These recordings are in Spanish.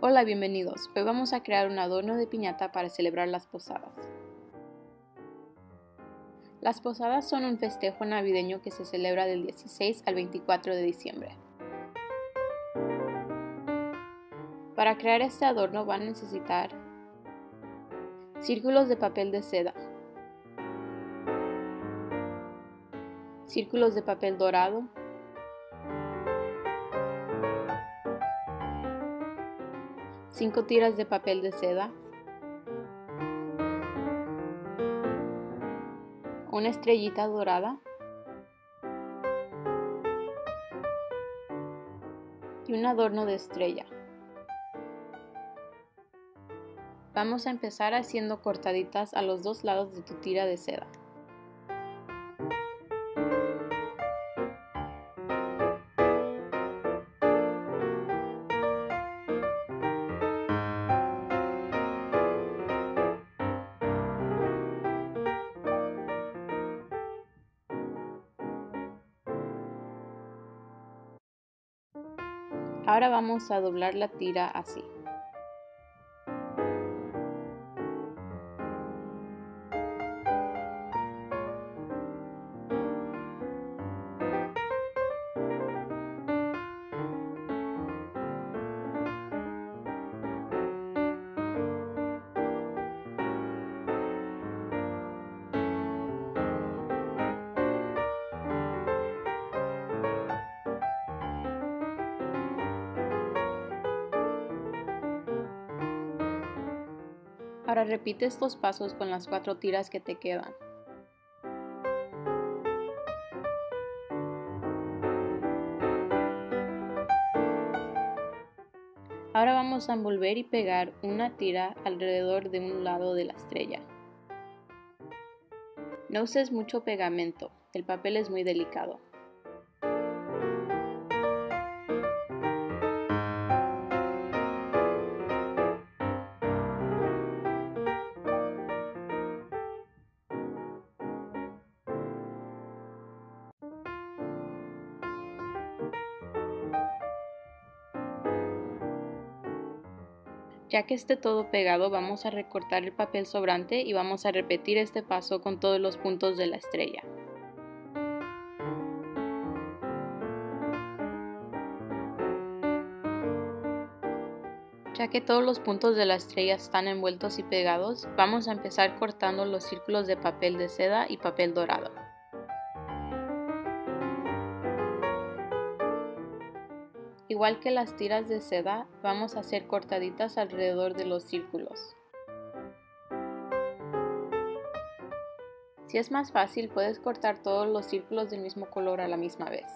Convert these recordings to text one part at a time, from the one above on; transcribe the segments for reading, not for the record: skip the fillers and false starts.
Hola, bienvenidos. Hoy vamos a crear un adorno de piñata para celebrar las posadas. Las posadas son un festejo navideño que se celebra del 16 al 24 de diciembre. Para crear este adorno van a necesitar círculos de papel de seda, círculos de papel dorado, cinco tiras de papel de seda, una estrellita dorada y un adorno de estrella. Vamos a empezar haciendo cortaditas a los dos lados de tu tira de seda. Ahora vamos a doblar la tira así. Ahora repite estos pasos con las 4 tiras que te quedan. Ahora vamos a envolver y pegar una tira alrededor de un lado de la estrella. No uses mucho pegamento, el papel es muy delicado. Ya que esté todo pegado, vamos a recortar el papel sobrante y vamos a repetir este paso con todos los puntos de la estrella. Ya que todos los puntos de la estrella están envueltos y pegados, vamos a empezar cortando los círculos de papel de seda y papel dorado. Igual que las tiras de seda, vamos a hacer cortaditas alrededor de los círculos. Si es más fácil, puedes cortar todos los círculos del mismo color a la misma vez.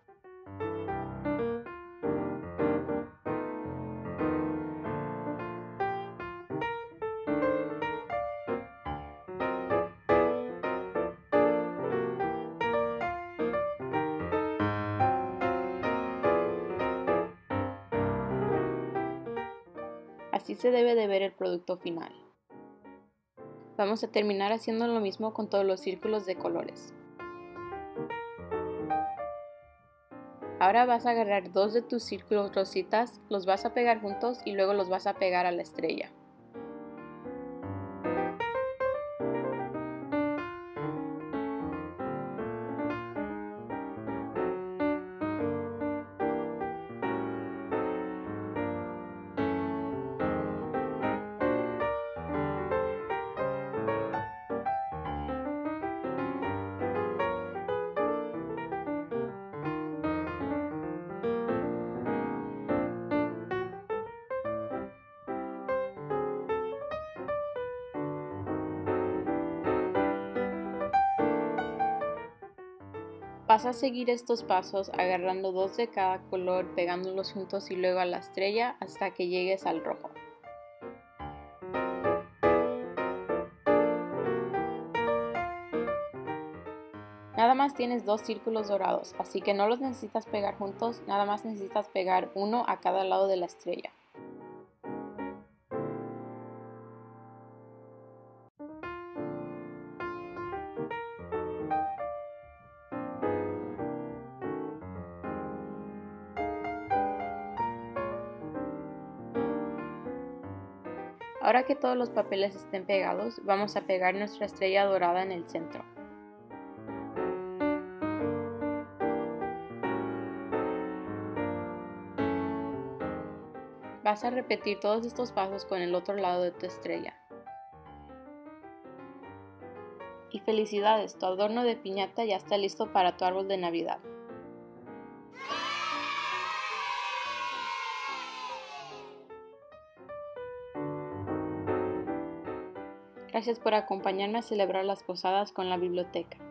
Así se debe de ver el producto final. Vamos a terminar haciendo lo mismo con todos los círculos de colores. Ahora vas a agarrar 2 de tus círculos rositas, los vas a pegar juntos y luego los vas a pegar a la estrella. Vas a seguir estos pasos agarrando 2 de cada color, pegándolos juntos y luego a la estrella hasta que llegues al rojo. Nada más tienes 2 círculos dorados, así que no los necesitas pegar juntos, nada más necesitas pegar uno a cada lado de la estrella. Ahora que todos los papeles estén pegados, vamos a pegar nuestra estrella dorada en el centro. Vas a repetir todos estos pasos con el otro lado de tu estrella. Y felicidades, tu adorno de piñata ya está listo para tu árbol de Navidad. Gracias por acompañarme a celebrar las posadas con la biblioteca.